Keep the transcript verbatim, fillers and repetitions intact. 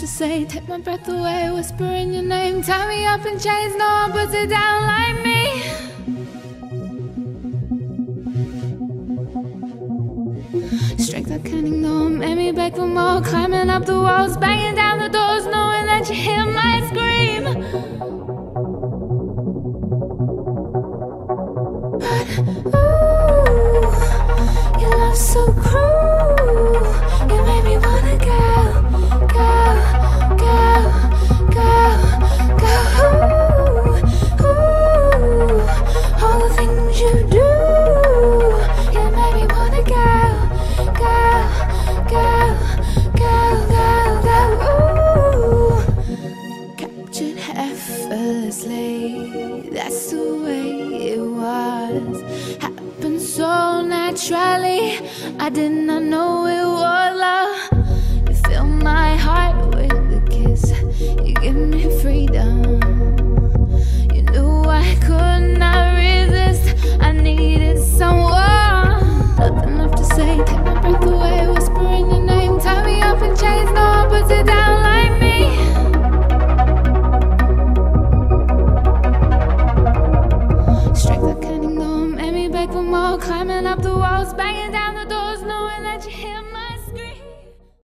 say, take my breath away, whispering your name. Tie me up in chains, no one puts it down like me. Strength I can't ignore, made me beg for more. Climbing up the walls, banging down the doors, knowing that you hear my scream. But ooh, your love's so cruel. You made me wanna go, go, go, go, go. Ooh, ooh, all the things you do, you made me wanna go, go, go, go, go, go. Ooh, captured effortlessly, that's the way it was. Happened so naturally, I did not know it was love. You fill my heart with a kiss, you give me freedom. You knew I could not resist, I needed someone. Nothing left to say, take my breath away, whispering your name. Tie me up in chains, no one puts it down like me. Strength I can't ignore, made me beg for more. Climbing up the walls, banging down the door.